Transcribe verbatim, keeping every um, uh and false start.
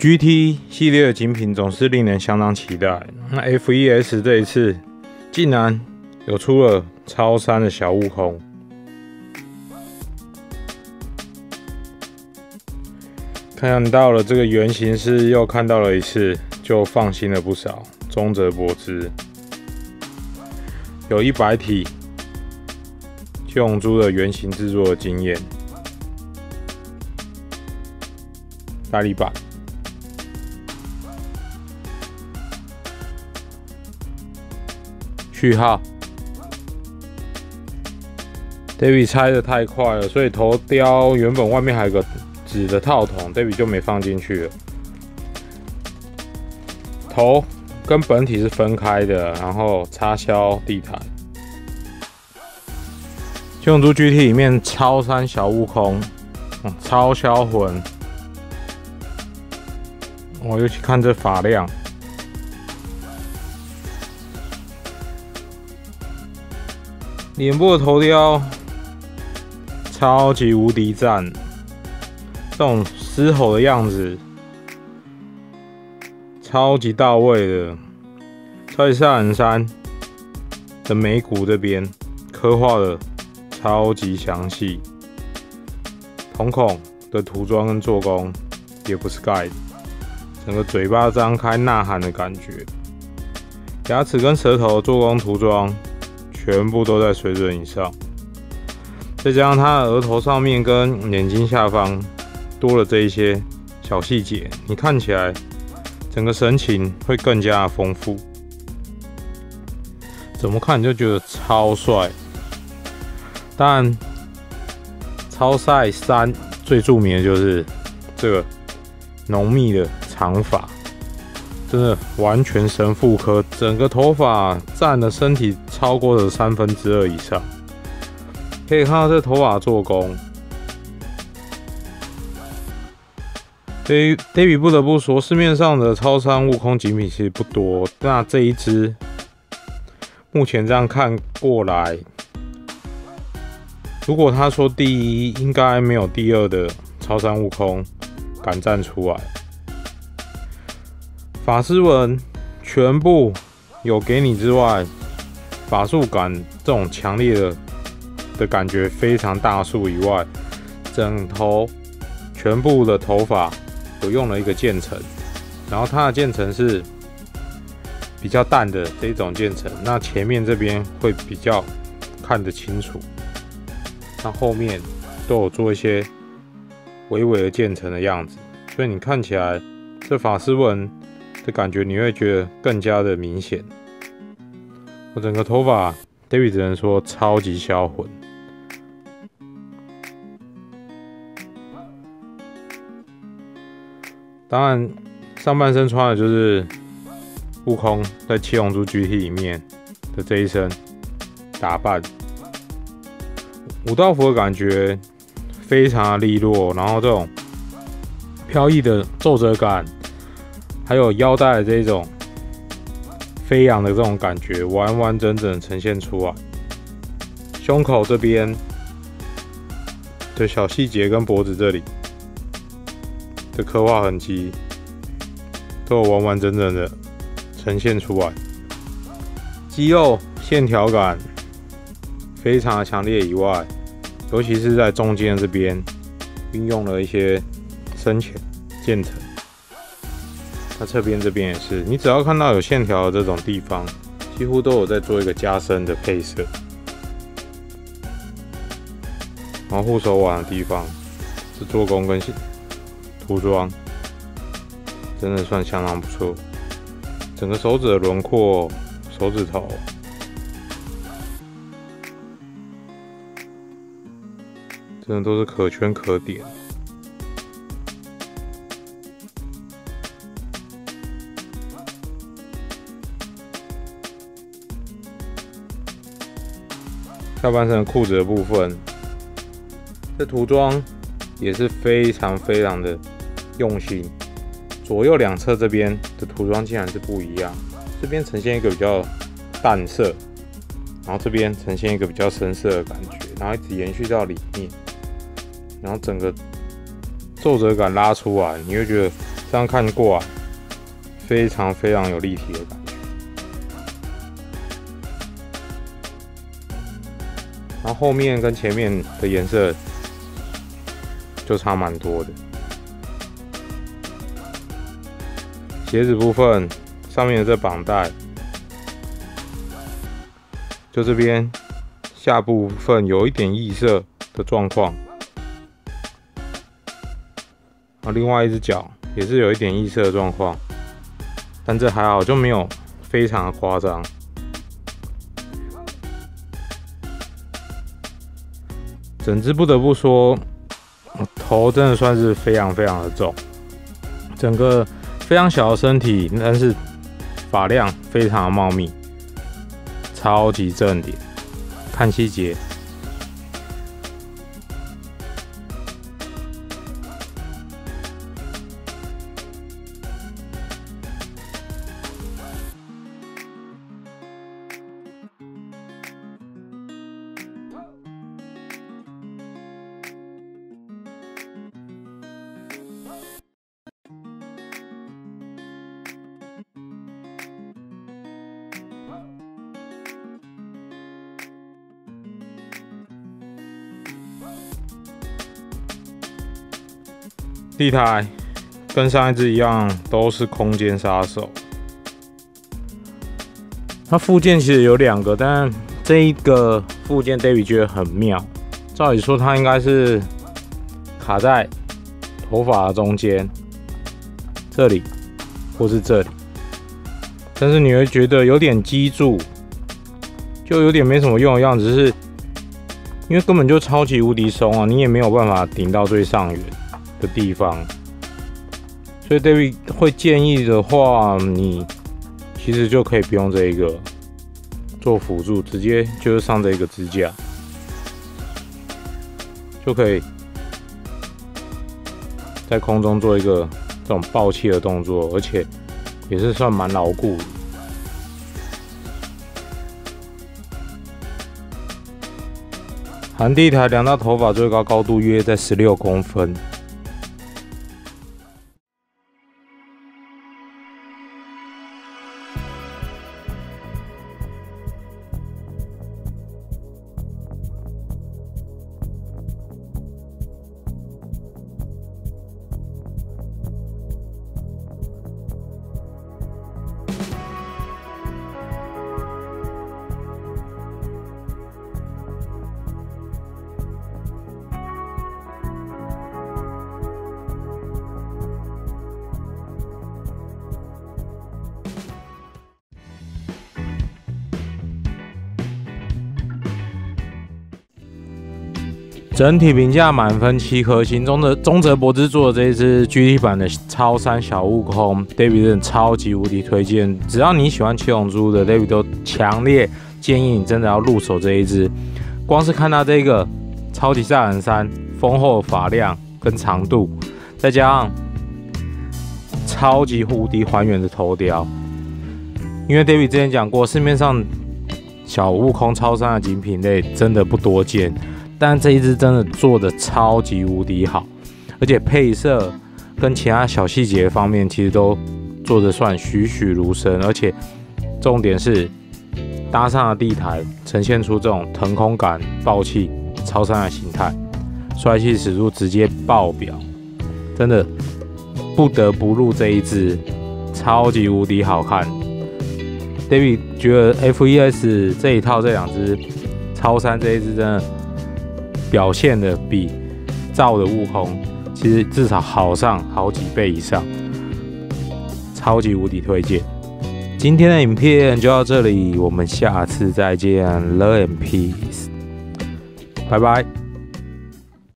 G T 系列的精品总是令人相当期待。那 F 一 S 这一次竟然有出了超三的小悟空，看到了这个原型师，又看到了一次，就放心了不少。中泽博之有一百体七龙珠的原型制作的经验，大力版。序号 ，David 拆的太快了，所以头雕原本外面还有个纸的套筒 ，David 就没放进去了。头跟本体是分开的，然后插销地毯。七龙珠 G T 里面超三小悟空，嗯、超销魂，我尤其看这发量。脸部的头雕超级无敌赞，这种狮吼的样子超级到位的。超级赛亚人三的眉骨这边刻画的超级详细，瞳孔的涂装跟做工也不是盖的，整个嘴巴张开呐喊的感觉，牙齿跟舌头的做工涂装全部都在水准以上，再加上它的额头上面跟眼睛下方多了这一些小细节，你看起来整个神情会更加丰富。怎么看你就觉得超帅。当然，超赛三最著名的就是这个浓密的长发。真的完全神复刻，整个头发占了身体超过了三分之二以上。可以看到这头发做工。David 不得不说，市面上的超三悟空精品其实不多。那这一支，目前这样看过来，如果他说第一，应该没有第二的超三悟空敢站出来。法师纹全部有给你之外，法术感这种强烈的的感觉非常大数以外，整头全部的头发有用了一个渐层，然后它的渐层是比较淡的这种渐层，那前面这边会比较看得清楚，那后面都有做一些微微的渐层的样子，所以你看起来这法师纹的感觉你会觉得更加的明显。我整个头发 ，David 只能说超级销魂。当然，上半身穿的就是悟空在七龙珠 G T 里面的这一身打扮，武道服的感觉非常的利落，然后这种飘逸的皱褶感。还有腰带的这种飞扬的这种感觉，完完整整呈现出来。胸口这边的小细节跟脖子这里的刻画痕迹，都有完完整整的呈现出来。肌肉线条感非常的强烈以外，尤其是在中间这边运用了一些深浅渐层。它侧边这边也是，你只要看到有线条的这种地方，几乎都有在做一个加深的配色。然后护手腕的地方，这做工跟涂装真的算相当不错。整个手指的轮廓、手指头，真的都是可圈可点。下半身的裤子的部分，这涂装也是非常非常的用心。左右两侧这边的涂装竟然是不一样，这边呈现一个比较淡色，然后这边呈现一个比较深色的感觉，然后一直延续到里面，然后整个皱褶感拉出来，你会觉得这样看过啊，非常非常有立体的感觉。然后后面跟前面的颜色就差蛮多的。鞋子部分上面的这绑带，就这边下部分有一点异色的状况。啊，另外一只脚也是有一点异色的状况，但这还好，就没有非常的夸张。整只不得不说，头真的算是非常非常的重，整个非常小的身体，但是发量非常的茂密，超级正点，看细节。地台跟上一只一样，都是空间杀手。它附件其实有两个，但这一个附件 David 觉得很妙。照理说，它应该是卡在头发的中间，这里或是这里，但是你会觉得有点积住，就有点没什么用的样子，是因为根本就超级无敌松啊，你也没有办法顶到最上缘的地方，所以 David 会建议的话，你其实就可以不用这一个做辅助，直接就是上这个支架，就可以在空中做一个这种爆气的动作，而且也是算蛮牢固的。含地台量到头发最高高度约在十六公分。整体评价满分七颗星，中的中泽博之做的这一支 G T 版的超山小悟空 ，David 真的超级无敌推荐。只要你喜欢七龙珠的 ，David 都强烈建议你真的要入手这一支。光是看到这个超级赛亚人三丰厚的发量跟长度，再加上超级无敌还原的头雕，因为 David 之前讲过，市面上小悟空超山的精品类真的不多见。但这一支真的做的超级无敌好，而且配色跟其他小细节方面其实都做的算栩栩如生，而且重点是搭上了地台，呈现出这种腾空感、爆气、超山的形态，帅气尺度直接爆表，真的不得不入这一支，超级无敌好看。David 觉得 F E S 这一套这两支超山这一支真的。表现的比造的悟空其实至少好上好几倍以上，超级无敌推荐。今天的影片就到这里，我们下次再见 ，Love and Peace， 拜拜。